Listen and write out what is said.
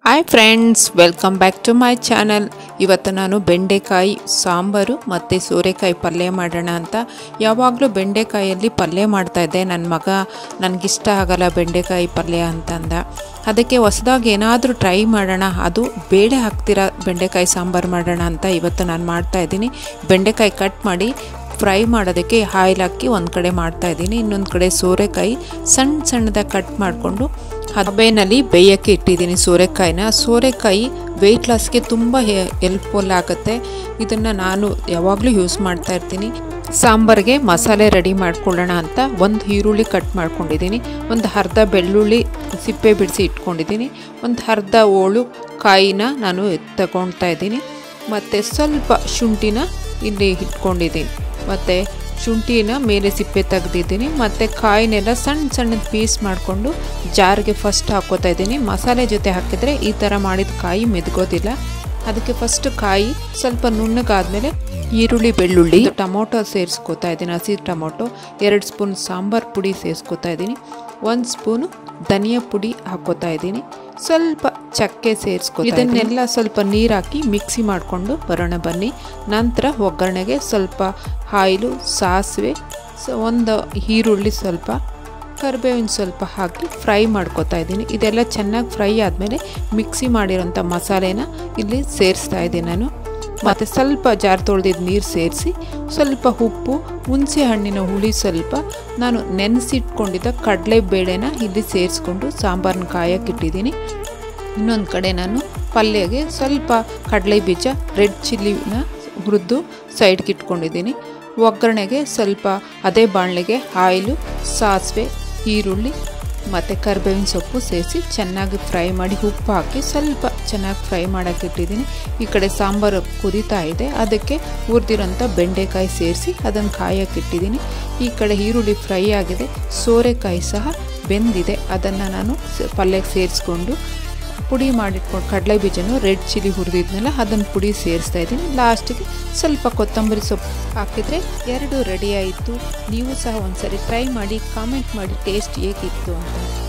Hi friends, welcome back to my channel. ಇವತ್ತು ನಾನು ಬೆಂಡೆಕಾಯಿ ಸಾಂಬಾರು ಮತ್ತು ಸೋರೆಕಾಯಿ ಪಲ್ಯ ಮಾಡೋಣ ಅಂತ. ಯಾವಾಗಲೂ ಬೆಂಡೆಕಾಯಲ್ಲಿ ಪಲ್ಯ ಮಾಡ್ತಾಯಿದ್ದೆ. ನನ್ನ ಮಗ ನನಗಿಷ್ಟ ಆಗಲ್ಲ ಬೆಂಡೆಕಾಯಿ ಪಲ್ಯ ಅಂತಂದ. ಅದಕ್ಕೆ ಹೊಸದಾಗಿ ಏನಾದರೂ ಟ್ರೈ ಮಾಡೋಣ, ಅದು ಬೇಳೆ ಹಾಕ್ತಿರೋ ಬೆಂಡೆಕಾಯಿ ಸಾಂಬಾರು ಮಾಡೋಣ ಅಂತ ಇವತ್ತು ನಾನು ಮಾಡ್ತಾಯಿದ್ದೀನಿ. ಬೆಂಡೆಕಾಯಿ ಕಟ್ ಮಾಡಿ ಫ್ರೈ ಮಾಡೋದಕ್ಕೆ ಆಯಿಲ್ ಹಾಕಿ ಒಂದು ಕಡೆ ಮಾಡ್ತಾಯಿದ್ದೀನಿ. ಇನ್ನೊಂದು ಕಡೆ ಸೋರೆಕಾಯಿ ಸಣ್ಣದಾಗಿ ಕಟ್ ಮಾಡಿಕೊಂಡು ಹಬೆನಲ್ಲಿ ಬೇಯೋಕ್ಕೆ ಇಟ್ಟಿದ್ದೀನಿ. ಸೋರೆಕಾಯಿ ವೆಯ್ಟ್ ಲಾಸ್ಗೆ ತುಂಬ ಹೆಲ್ಪ್ಫುಲ್ ಆಗುತ್ತೆ. ಇದನ್ನು ನಾನು ಯಾವಾಗಲೂ ಯೂಸ್ ಮಾಡ್ತಾ ಇರ್ತೀನಿ. ಸಾಂಬಾರಿಗೆ ಮಸಾಲೆ ರೆಡಿ ಮಾಡ್ಕೊಳ್ಳೋಣ ಅಂತ ಒಂದು ಈರುಳ್ಳಿ ಕಟ್ ಮಾಡ್ಕೊಂಡಿದ್ದೀನಿ, ಒಂದು ಅರ್ಧ ಬೆಳ್ಳುಳ್ಳಿ ಸಿಪ್ಪೆ ಬಿಡಿಸಿ ಇಟ್ಕೊಂಡಿದ್ದೀನಿ, ಒಂದು ಅರ್ಧ ಓಳು ಕಾಯಿನ ನಾನು ತಗೊಳ್ತಾ ಇದ್ದೀನಿ, ಮತ್ತು ಸ್ವಲ್ಪ ಶುಂಠಿನ ಇಲ್ಲಿ ಇಟ್ಕೊಂಡಿದ್ದೀನಿ, ಮತ್ತು ಶುಂಠಿನ ಮೇಲೆ ಸಿಪ್ಪೆ ತೆಗೆದಿದ್ದೀನಿ, ಮತ್ತು ಕಾಯಿನೆಲ್ಲ ಸಣ್ಣ ಪೀಸ್ ಮಾಡಿಕೊಂಡು ಜಾರ್ಗೆ ಫಸ್ಟ್ ಹಾಕೋತಾ ಇದ್ದೀನಿ. ಮಸಾಲೆ ಜೊತೆ ಹಾಕಿದರೆ ಈ ಥರ ಮಾಡಿದ ಕಾಯಿ ಮೆದ್ಗೋದಿಲ್ಲ. ಅದಕ್ಕೆ ಫಸ್ಟ್ ಕಾಯಿ ಸ್ವಲ್ಪ ನುಣ್ಣಗಾದ್ಮೇಲೆ ಈರುಳ್ಳಿ ಬೆಳ್ಳುಳ್ಳಿ ಟೊಮೊಟೊ ಸೇರಿಸ್ಕೋತಾ ಇದ್ದೀನಿ. ಹಸಿ ಟೊಮೊಟೊ 2 ಸ್ಪೂನ್ ಸಾಂಬಾರು ಪುಡಿ ಸೇರಿಸ್ಕೋತಾ ಇದ್ದೀನಿ, 1 ಸ್ಪೂನು ಧನಿಯಾ ಪುಡಿ ಹಾಕೋತಾ ಇದ್ದೀನಿ, ಸ್ವಲ್ಪ ಚಕ್ಕೆ ಸೇರಿಸ್ಕೊ. ಇದನ್ನೆಲ್ಲ ಸ್ವಲ್ಪ ನೀರು ಹಾಕಿ ಮಿಕ್ಸಿ ಮಾಡಿಕೊಂಡು ಬರೋಣ ಬನ್ನಿ. ನಂತರ ಒಗ್ಗರಣೆಗೆ ಸ್ವಲ್ಪ ಆಯಿಲು, ಸಾಸಿವೆ, ಒಂದು ಈರುಳ್ಳಿ, ಸ್ವಲ್ಪ ಕರಿಬೇವಿನ ಸ್ವಲ್ಪ ಹಾಕಿ ಫ್ರೈ ಮಾಡ್ಕೊತಾ ಇದ್ದೀನಿ. ಇದೆಲ್ಲ ಚೆನ್ನಾಗಿ ಫ್ರೈ ಆದಮೇಲೆ ಮಿಕ್ಸಿ ಮಾಡಿರೋಂಥ ಮಸಾಲೆನ ಇಲ್ಲಿ ಸೇರಿಸ್ತಾ ಇದ್ದೀನಿ ನಾನು. ಮತ್ತು ಸ್ವಲ್ಪ ಜಾರ್ ತೊಳೆದಿದ್ದು ನೀರು ಸೇರಿಸಿ, ಸ್ವಲ್ಪ ಉಪ್ಪು, ಹುಣಸೆ ಹಣ್ಣಿನ ಹುಳಿ ಸ್ವಲ್ಪ, ನಾನು ನೆನೆಸಿಟ್ಕೊಂಡಿದ್ದ ಕಡಲೆಬೇಳೆನ ಇಲ್ಲಿ ಸೇರಿಸ್ಕೊಂಡು ಸಾಂಬಾರನ್ನ ಕಾಯಕ್ಕಿಟ್ಟಿದ್ದೀನಿ. ಇನ್ನೊಂದು ಕಡೆ ನಾನು ಪಲ್ಯಗೆ ಸ್ವಲ್ಪ ಕಡಲೆ ಬೀಜ, ರೆಡ್ ಚಿಲ್ಲಿನ ಹುರಿದು ಸೈಡ್ಗೆ ಇಟ್ಕೊಂಡಿದ್ದೀನಿ. ಒಗ್ಗರಣೆಗೆ ಸ್ವಲ್ಪ ಅದೇ ಬಾಣಲೆಗೆ ಆಯಿಲು, ಸಾಸಿವೆ, ಈರುಳ್ಳಿ ಮತ್ತು ಕರಿಬೇವಿನ ಸೊಪ್ಪು ಸೇರಿಸಿ ಚೆನ್ನಾಗಿ ಫ್ರೈ ಮಾಡಿ ಉಪ್ಪು ಹಾಕಿ ಸ್ವಲ್ಪ ಚೆನ್ನಾಗಿ ಫ್ರೈ ಮಾಡೋಕ್ಕೆ ಇಟ್ಟಿದ್ದೀನಿ. ಈ ಕಡೆ ಸಾಂಬಾರು ಕುದೀತಾ ಇದೆ, ಅದಕ್ಕೆ ಹುರಿದಿರೋಂಥ ಬೆಂಡೆಕಾಯಿ ಸೇರಿಸಿ ಅದನ್ನು ಕಾಯಕ್ಕೆ ಇಟ್ಟಿದ್ದೀನಿ. ಈ ಕಡೆ ಈರುಳ್ಳಿ ಫ್ರೈ ಆಗಿದೆ, ಸೋರೆಕಾಯಿ ಸಹ ಬೆಂದಿದೆ, ಅದನ್ನು ನಾನು ಪಲ್ಯಕ್ಕೆ ಸೇರಿಸ್ಕೊಂಡು ಪುಡಿ ಮಾಡಿಟ್ಕೊಂಡು ಕಡಲೆ ಬೀಜನೂ ರೆಡ್ ಚಿಲ್ಲಿ ಹುರಿದಿದ್ನಲ್ಲ ಅದನ್ನು ಪುಡಿ ಸೇರಿಸ್ತಾ ಇದ್ದೀನಿ. ಲಾಸ್ಟಿಗೆ ಸ್ವಲ್ಪ ಕೊತ್ತಂಬರಿ ಸೊಪ್ಪು ಹಾಕಿದರೆ 2 ರೆಡಿ ಆಯಿತು. ನೀವು ಸಹ ಒಂದ್ಸರಿ ಟ್ರೈ ಮಾಡಿ, ಕಾಮೆಂಟ್ ಮಾಡಿ ಟೇಸ್ಟ್ ಹೇಗಿತ್ತು ಅಂತ.